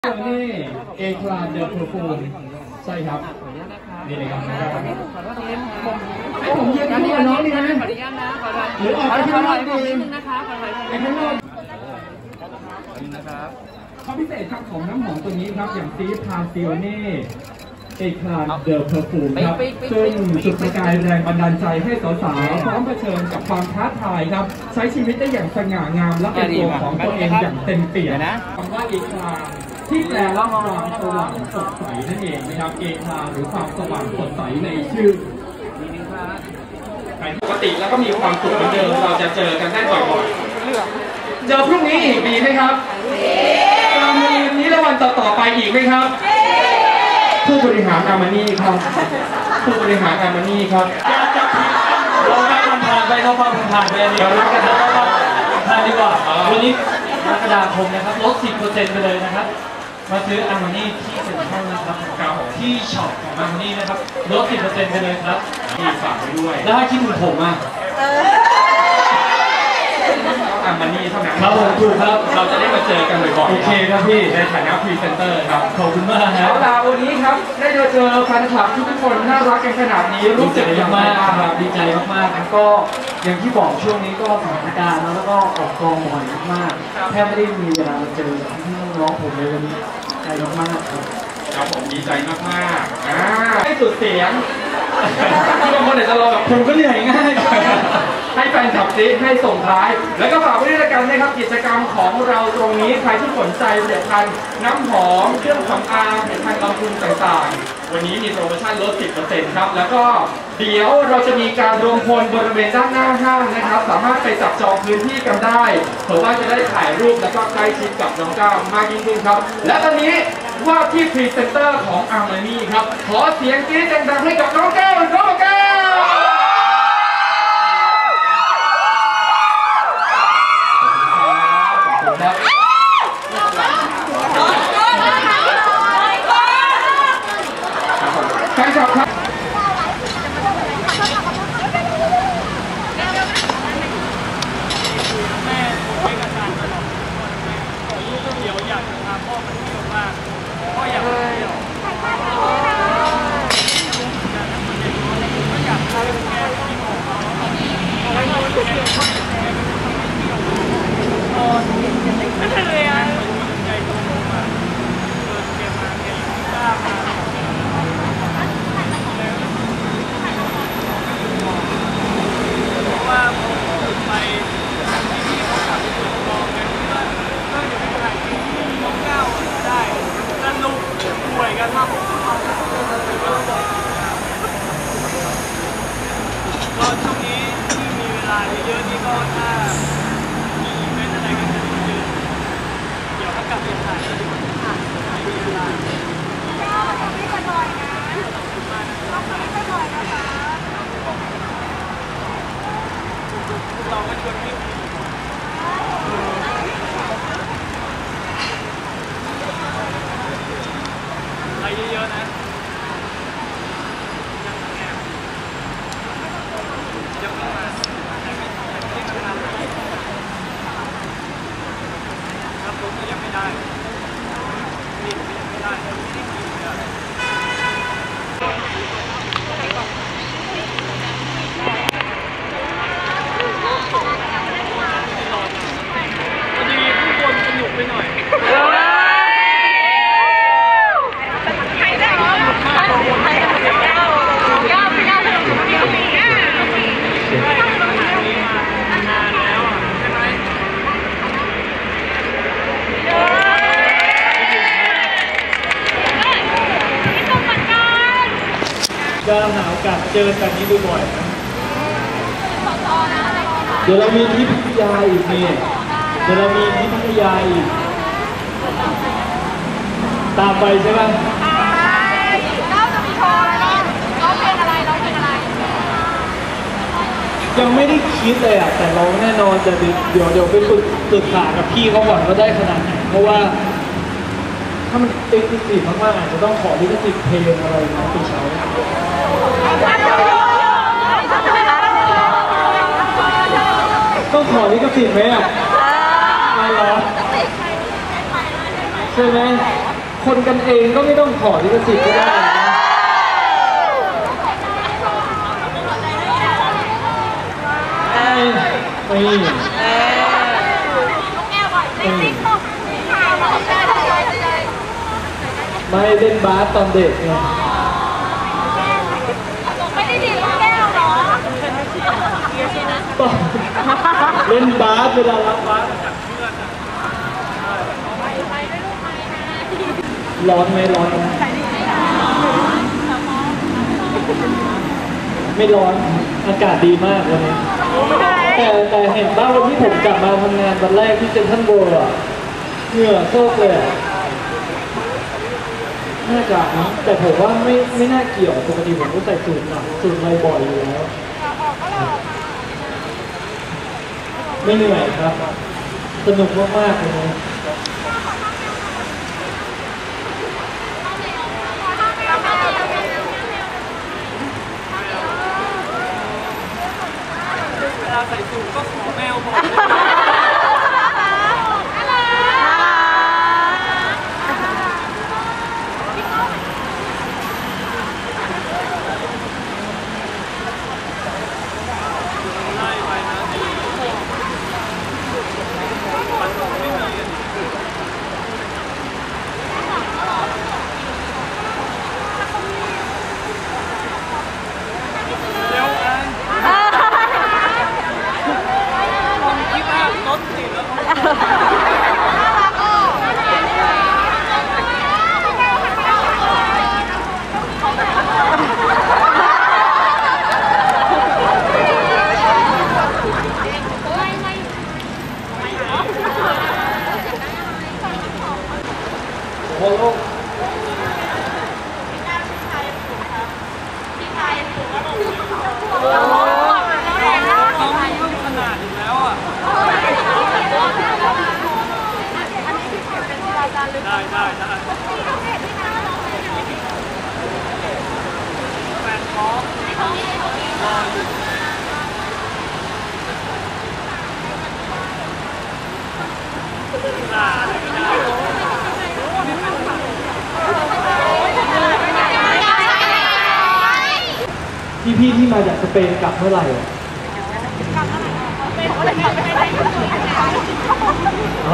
นี่เอคลาเดอร์เพอร์ฟูมใช่ครับนี่เลยครับให้ผมยืนกันนี่กับน้องดีไหมหรือออกไปที่น้องดีไปข้างนอกความพิเศษครับของน้ำหอมตัวนี้ครับอย่างซีพาซิโอเน่เอคลาเดอร์เพอร์ฟูมครับซึ่งจุดประกายแรงบันดาลใจให้สาวๆพร้อมเผชิญกับความท้าทายครับใช้ชีวิตได้อย่างสง่างามและเป็นตัวของตัวเองอย่างเต็มเปี่ยมคำว่าเอคลาที่แปลว่าความสว่างสดใสนั่นเองนะครับเอคลาหรือความสว่างสดใสในชื่อปกติแล้วก็มีความสุขเหมือนเดิมเราจะเจอกันได้บ่อยๆเจอพรุ่งนี้อีกดีไหมครับจะมีนี้และวันต่อๆไปอีกไหมครับผู้บริหารอามานี่ครับผู้บริหารอามานี่ครับจะผิดเราให้มันผ่านไปเขาฟังผ่านไปอันนี้เรารักกันแล้วก็ผ่านดีกว่าวันนี้กรกฎาคมนะครับลด 10% ไปเลยนะครับมาซื้ออามานี่ที่เซ็นทรัลนะครับที่ช็อปของอามานี่นะครับลด 10% ไปเลยครับที่ฝากไว้ด้วยแล้วถ้าคิดถึงผมอ่ะอามานี่เท่านั้นครับผมถูกครับเราจะได้มาเจอกันบ่อยๆโอเคครับพี่ในฐานะพรีเซนเตอร์ครับขอบคุณมากครับเอาล่ะวันนี้ครับได้เจอแฟนคลับทุกคนน่ารักกันขนาดนี้รู้สึกมากครับดีใจมากๆก็อย่างที่บอกช่วงนี้ก็สถานการณ์แล้วก็ออกกองบ่อยมากแทบไม่ได้มีเวลามาเจอพี่น้องผมเลยวันนี้ใจมากครับครับผมดีใจมากๆให้สุดเสียงที่บางคนอาจจะรอแบบผมก็เหนื่อยง่ายให้แฟนคลับซิให้ส่งท้ายแล้วก็ฝากไว้ด้วยกันนะครับกิจกรรมของเราตรงนี้ใครที่สนใจผลิตภัณฑ์น้ำหอมเครื่องสำอางผลิตภัณฑ์บำรุงต่างๆวันนี้มีโปรโมชั่นลด 10% ครับแล้วก็เดี๋ยวเราจะมีการรวมพลบริเวณด้านหน้าห้างนะครับสามารถไปจับจองพื้นที่กันได้เผื่อว่าจะได้ถ่ายรูปแล้วก็ใกล้ชิดกับน้องก้าวมากยิ่งขึ้นครับและตอนนี้ว่าที่พรีเซนเตอร์ของอาร์มานี่ครับขอเสียงกรี๊ดดังๆให้กับน้องก้าวน้องก้าวใช่ครับก็ช่วงนี้ที่มีเวลาเยอะๆนี่ก็ถ้ามีอีเวนต์อะไรกันจะเจอเดี๋ยวถ้ากลับไปถ่ายก็ดูมีเวลาพี่ไปบ่อยนะไปบ่อยนะคะเราก็ชวนพี่ไปเยอะๆนะยังไม่ได้นี่ยังไม่ได้ไม่ได้กินเลยพอดีผู้คนสนุกไปหน่อยก็หาโอกาสเจอแบบนี้บ่อยๆนะเดี๋ยวเรามีที่พัทยาอีกนี่เดี๋ยวเรามีที่พัทยาอีกตามไปใช่ไหมเราจะมีโชว์อะไรบ้างร้องเพลงอะไรยังไม่ได้คิดเลยอ่ะแต่เราแน่นอนจะเดี๋ยวไปปรึกษากับพี่เขาก่อนว่าได้ขนาดไหนเพราะว่าถ้ามันเอ็กซ์คลูซีฟมากๆอาจจะต้องขอลิขสิทธิ์เพลงอะไรนะปีเช้าต้องขอลิขสิทธิ์ไหมอ่ะไม่หรอใช่ไหมคนกันเองก็ไม่ต้องขอลิขสิทธิ์ก็ได้นะไม่เล่นบาสตอนเด็กไงไม่ได้ดีลูกแก้วหรอเล่นบาสเวลารับบาสร้อนไหมร้อนไหมไม่ร้อนอากาศดีมากวันนี้แต่เห็นบ้างวันที่ผมกลับมาทำงานวันแรกที่เซ็นทรัลเวิลด์อะเหงื่อโซกเลยน่าจะนะแต่ผมว่าไม่น่าเกี่ยวปกติผมก็ใส่สูทหนักสูทอะไรบ่อยอยู่แล้วไม่เหนื่อยครับสนุกมากๆเลยนะเวลาใส่สูทก็ขอแมวบอกโอ้โหขนาดอยู่แล้วอ่ะได้แฟนท้องรออยู่พี่ที่มาจากสเปนกลับเมื่อไหร่อ๋อ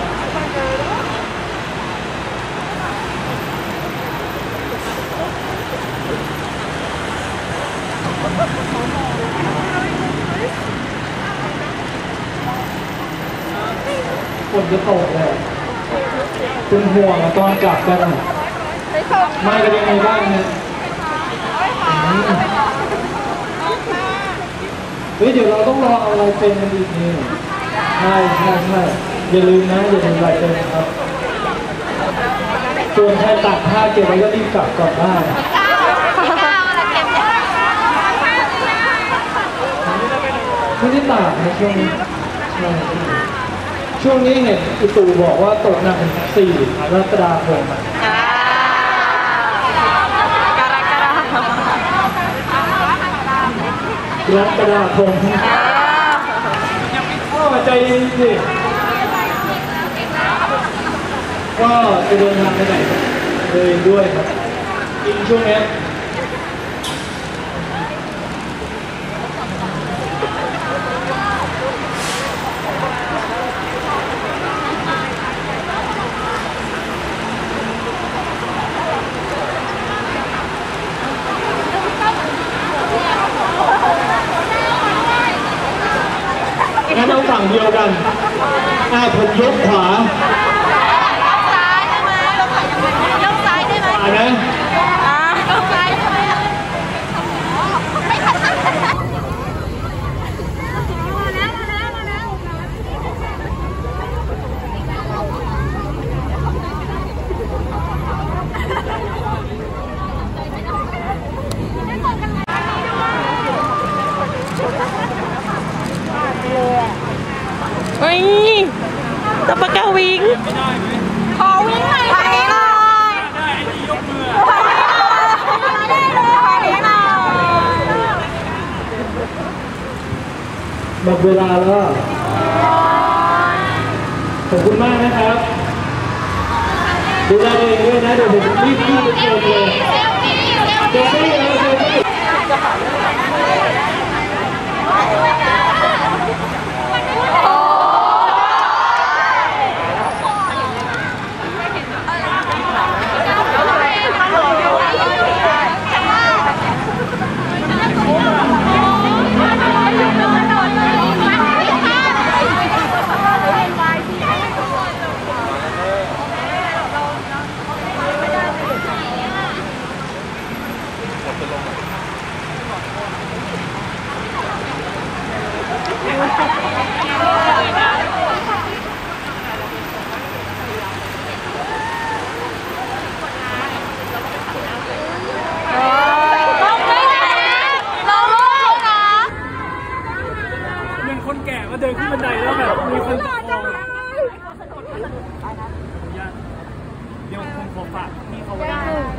ฝนจะตกเลยคุณห่วงตอนกลับกันไม่กันยังไงบ้างเนี่ยเฮ้ยเดี๋ยวเราต้องรอเอาลายเซ็นกันอีกนี่ใช่อย่าลืมนะอย่าลืมลายเซ็นครับส่วนใครตัดผ้าเก็บไว้ก็รีบกลับก่อนได้ไม่ได้ตากในช่วงนี้ช่วงนี้เห็นอุตุบอกว่าตกหนักถึง4 กรกฎาคมใจเย็นสิก็จะเดินทางไปไหนเลยด้วยครับจริงช่วงนี้งั้นเราฝั่งเดียวกันผมยกขวายกซ้ายได้ไหมยกซ้ายได้ไหมนะยกซ้ายได้ไหมเฮ้ยตัวปากกาวิ่งขอวิ่งหน่อยค่ะได้ไอ้ที่ยกมือได้เลยหมดเวลาแล้วขอบคุณมากนะครับ เดูแลตัวเองด้วยนะเดี๋ยวผมรีบขึ้นไปเจอเลยเดี๋ยวไม่ยังคนแก่มาเดินขึ้นบันไดแล้วแบบมีคนตะโกนเดี๋ยวผมขอฝากพี่เขาไว้